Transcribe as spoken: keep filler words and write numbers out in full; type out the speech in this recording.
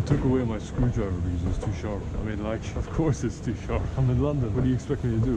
took away my screwdriver because it was too sharp. I mean, like, of course it's too sharp. I'm in London. What do you expect me to do?